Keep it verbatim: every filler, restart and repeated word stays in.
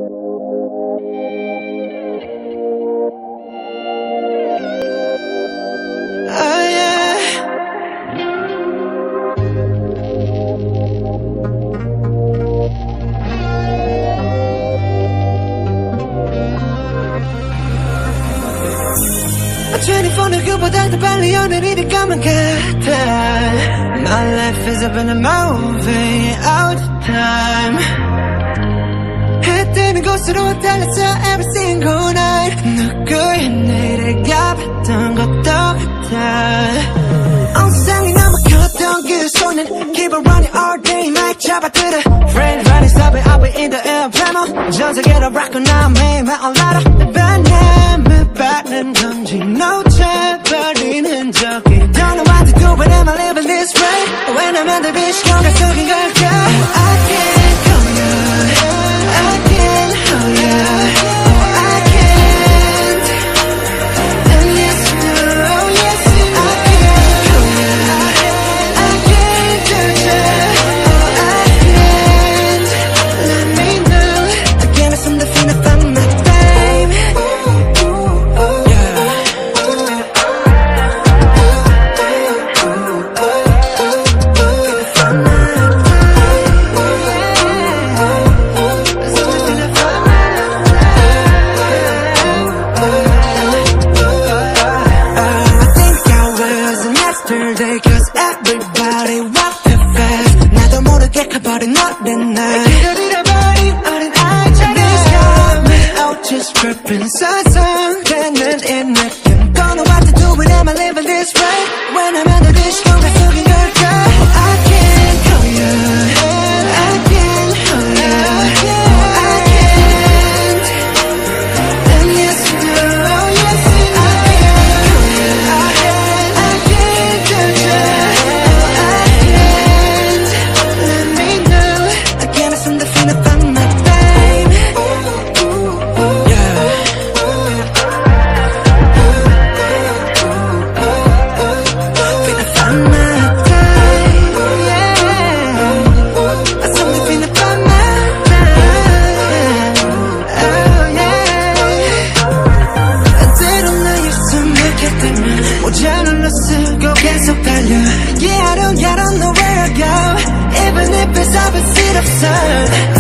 twenty-four 누구보다 더 빨리 오늘이 가면 같아. My life is up in a movie all the time. 해 뜨는 곳으로 달렸어 every single night. 누구의 내일가 봤던 것도 같아. 온 세상이 너무 컸던 그 손은 keep on running all day night 잡아들어. Friend running stop it I'll be in the air plano. 전 세계로 rock now 매일만 올라라. 바람을 받는 건지 놓쳐버리는 적이 Don't know what to do but am I living this way. When I'm under this 경계 속인 걸까. I can't go you I can't hold you Oh I can't. And yes you do oh yes you do. I can't hold you I can't touch you Oh I can't. Let me know again it's something to find my baby. Cause everybody walk too fast. 나도 모르게 가버린 너란 날 길어잃어버린 어린 아이처럼 This got me out just tripping 서성대는 이 느낌 Don't know what to do but am I living this way. When I'm under this 경계 속인 걸까. I can't call you I can't hold you Oh I can't. And yes you do oh yes you do. I can't call you I can't touch you Oh I can't. Let me know again it's something to find my baby. Yeah. Finna find my baby. Yeah. Something finna find my baby. Oh yeah. 때론 나의 숨을 켰다면 모자를 쓰고 계속 달려. Yeah I don't, I don't know where I go. Even if it's opposite of sun.